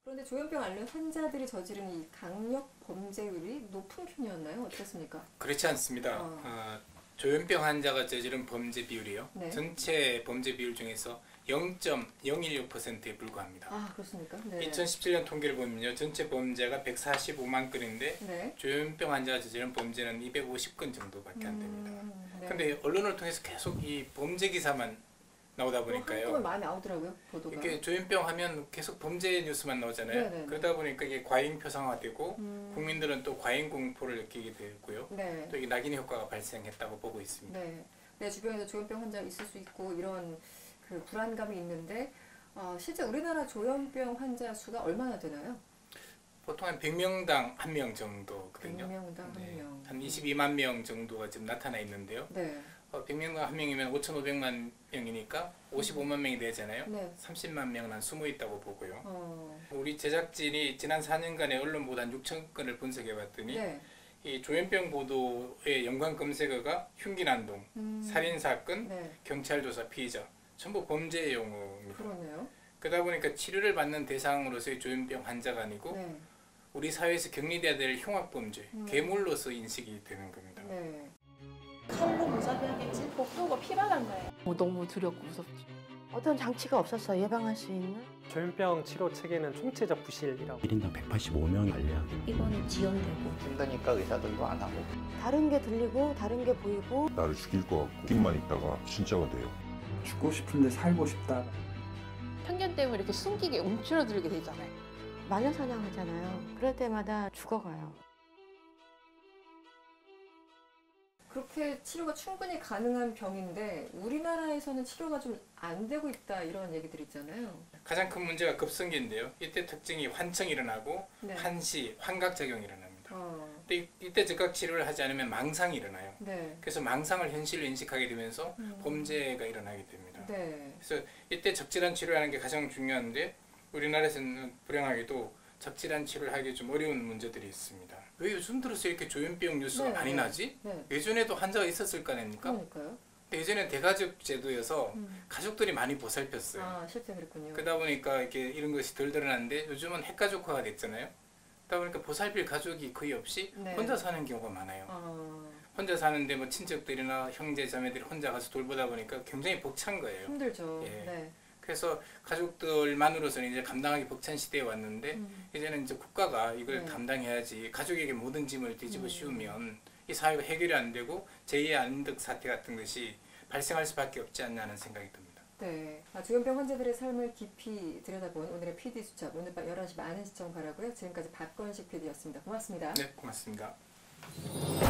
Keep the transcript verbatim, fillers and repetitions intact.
그런데 조현병 관련 환자들이 저지른 이 강력 범죄율이 높은 편이었나요? 어떻습니까? 그렇지 않습니다. 어. 어, 조현병 환자가 저지른 범죄 비율이요. 네. 전체 범죄 비율 중에서 영 점 영일육 퍼센트에 불과합니다. 아, 그렇습니까? 네. 이천십칠 년 통계를 보면요, 전체 범죄가 백사십오만 건인데 네. 조현병 환자가 저지른 범죄는 이백오십 건 정도밖에 안 됩니다. 음, 네. 근데 언론을 통해서 계속 이 범죄 기사만 나오다 보니까요. 한동안 많이 나오더라고요, 보도가. 이렇게 조현병 하면 계속 범죄 뉴스만 나오잖아요. 네네네. 그러다 보니까 이게 과잉 표상화되고 음. 국민들은 또 과잉 공포를 느끼게 되고요. 네. 또 이게 낙인 효과가 발생했다고 보고 있습니다. 네. 내 주변에도 조현병 환자가 있을 수 있고 이런 그 불안감이 있는데 어, 실제 우리나라 조현병 환자 수가 얼마나 되나요? 보통 한 백 명당 한 명 정도거든요. 백 명당 네. 한 명. 한 이십이만 명 정도가 지금 나타나 있는데요. 네. 어, 백 명당 한 명이면 오천오백만 명이니까 오십오만 명이 되잖아요. 네. 삼십만 명은 한 숨어 있다고 보고요. 어. 우리 제작진이 지난 사 년간의 언론 보도 한 육천 건을 분석해 봤더니 네. 이 조현병 보도의 연관 검색어가 흉기난동, 음. 살인사건, 네. 경찰 조사 피의자 전부 범죄 용어입니다. 그러네요. 그러다 보니까 치료를 받는 대상으로서의 조현병 환자가 아니고 네. 우리 사회에서 격리돼야 될 흉악범죄, 음. 괴물로서 인식이 되는 겁니다. 네. 칼로 무자비하겠지? 복도가 피발한 거예요. 어, 너무 두렵고 무섭지. 어떤 장치가 없었어 예방할 수 있는? 조현병 치료 체계는 총체적 부실이라고. 일 인당 백팔십오 명이 관리하고 입원이 지연되고 힘드니까 의사들도 안 하고 다른 게 들리고 다른 게 보이고 나를 죽일 것 같고 끼만 있다가 진짜가 돼요. 죽고 싶은데 살고 싶다. 편견 때문에 이렇게 숨기게 움츠러들게 되잖아요. 마녀 사냥하잖아요. 그럴 때마다 죽어가요. 그렇게 치료가 충분히 가능한 병인데 우리나라에서는 치료가 좀 안 되고 있다 이런 얘기들 있잖아요. 가장 큰 문제가 급성기인데요. 이때 특징이 환청이 일어나고 네. 환시, 환각작용이 일어납니다. 어. 근데 이- 이때 즉각 치료를 하지 않으면 망상이 일어나요. 네. 그래서 망상을 현실로 인식하게 되면서 음. 범죄가 일어나게 됩니다. 네. 그래서 이때 적절한 치료하는 게 가장 중요한데 우리나라에서는 불행하게도 적절한 치료를 하기 좀 어려운 문제들이 있습니다. 왜 요즘 들어서 이렇게 조현병 뉴스가 네, 많이 네. 나지? 네. 예전에도 환자가 있었을 거 아닙니까? 그러니까요. 근데 예전엔 대가족 제도여서 음. 가족들이 많이 보살폈어요. 아, 실제 그랬군요. 그러다 보니까 이렇게 이런 것이 덜 드러나는데 요즘은 핵가족화가 됐잖아요. 그러다 보니까 보살필 가족이 거의 없이 네. 혼자 사는 경우가 많아요. 아, 혼자 사는데 뭐 친척들이나 형제 자매들이 혼자 가서 돌보다 보니까 굉장히 벅찬 거예요. 힘들죠. 예. 네. 그래서 가족들만으로서는 이제 감당하기 벅찬 시대에 왔는데 음. 이제는 이제 국가가 이걸 네. 담당해야지. 가족에게 모든 짐을 뒤집어 음. 씌우면 이 사회가 해결이 안 되고 제이의 안덕 사태 같은 것이 발생할 수밖에 없지 않냐는 생각이 듭니다. 네. 아, 조현병 환자들의 삶을 깊이 들여다본 오늘의 피디 수첩 오늘 밤 열한 시 많은 시청 바라고요. 지금까지 박건식 피디였습니다. 고맙습니다. 네, 고맙습니다.